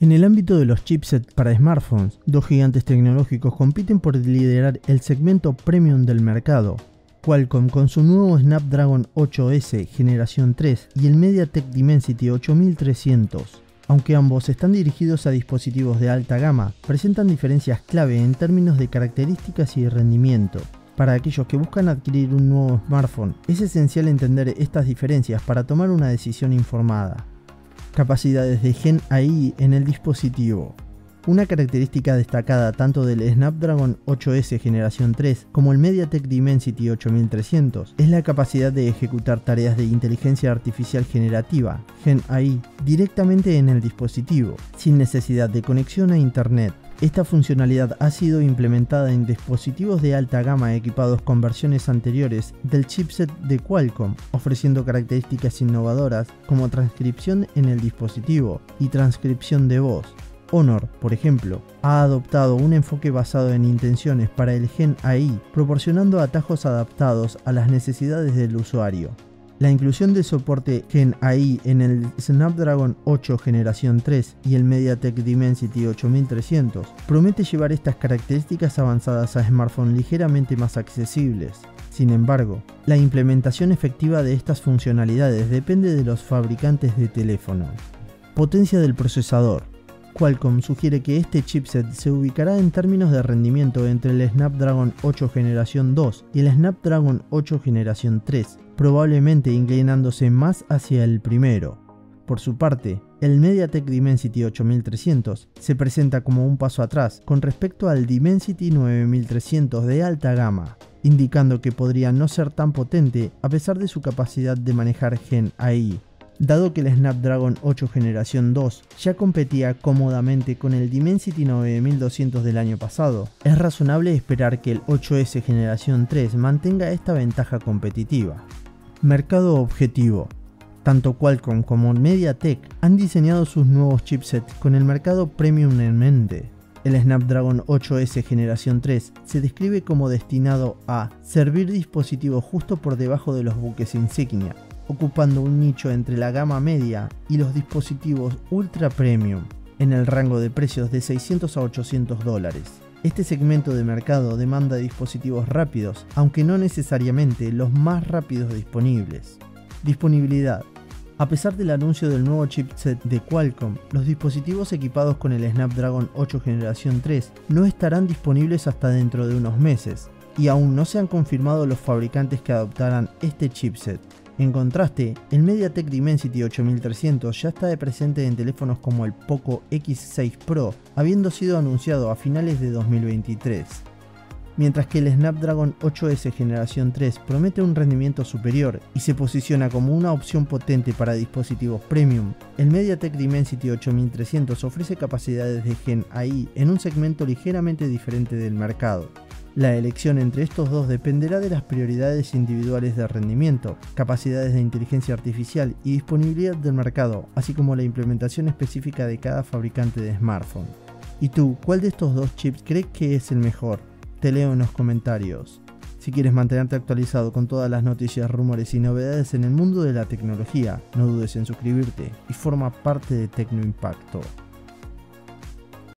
En el ámbito de los chipsets para smartphones, dos gigantes tecnológicos compiten por liderar el segmento premium del mercado. Qualcomm con su nuevo Snapdragon 8S generación 3 y el MediaTek Dimensity 8300. Aunque ambos están dirigidos a dispositivos de alta gama, presentan diferencias clave en términos de características y rendimiento. Para aquellos que buscan adquirir un nuevo smartphone, es esencial entender estas diferencias para tomar una decisión informada. Capacidades de Gen AI en el dispositivo. Una característica destacada tanto del Snapdragon 8S generación 3 como el MediaTek Dimensity 8300 es la capacidad de ejecutar tareas de inteligencia artificial generativa, Gen AI, directamente en el dispositivo, sin necesidad de conexión a internet. Esta funcionalidad ha sido implementada en dispositivos de alta gama equipados con versiones anteriores del chipset de Qualcomm, ofreciendo características innovadoras como transcripción en el dispositivo y transcripción de voz. Honor, por ejemplo, ha adoptado un enfoque basado en intenciones para el Gen AI, proporcionando atajos adaptados a las necesidades del usuario. La inclusión de soporte Gen AI en el Snapdragon 8 generación 3 y el MediaTek Dimensity 8300 promete llevar estas características avanzadas a smartphones ligeramente más accesibles. Sin embargo, la implementación efectiva de estas funcionalidades depende de los fabricantes de teléfonos. Potencia del procesador. Qualcomm sugiere que este chipset se ubicará en términos de rendimiento entre el Snapdragon 8 generación 2 y el Snapdragon 8 generación 3, probablemente inclinándose más hacia el primero. Por su parte, el MediaTek Dimensity 8300 se presenta como un paso atrás con respecto al Dimensity 9300 de alta gama, indicando que podría no ser tan potente a pesar de su capacidad de manejar Gen AI. Dado que el Snapdragon 8 generación 2 ya competía cómodamente con el Dimensity 9200 del año pasado, es razonable esperar que el 8S generación 3 mantenga esta ventaja competitiva. Mercado objetivo. Tanto Qualcomm como MediaTek han diseñado sus nuevos chipsets con el mercado premium en mente. El Snapdragon 8S generación 3 se describe como destinado a servir dispositivos justo por debajo de los buques insignia, ocupando un nicho entre la gama media y los dispositivos ultra premium, en el rango de precios de $600 a $800. Este segmento de mercado demanda dispositivos rápidos, aunque no necesariamente los más rápidos disponibles. Disponibilidad. A pesar del anuncio del nuevo chipset de Qualcomm, los dispositivos equipados con el Snapdragon 8 generación 3 no estarán disponibles hasta dentro de unos meses, y aún no se han confirmado los fabricantes que adoptarán este chipset. En contraste, el MediaTek Dimensity 8300 ya está presente en teléfonos como el Poco X6 Pro, habiendo sido anunciado a finales de 2023. Mientras que el Snapdragon 8S generación 3 promete un rendimiento superior y se posiciona como una opción potente para dispositivos premium, el MediaTek Dimensity 8300 ofrece capacidades de Gen AI en un segmento ligeramente diferente del mercado. La elección entre estos dos dependerá de las prioridades individuales de rendimiento, capacidades de inteligencia artificial y disponibilidad del mercado, así como la implementación específica de cada fabricante de smartphone. ¿Y tú, cuál de estos dos chips crees que es el mejor? Te leo en los comentarios. Si quieres mantenerte actualizado con todas las noticias, rumores y novedades en el mundo de la tecnología, no dudes en suscribirte y forma parte de Tecno Impacto.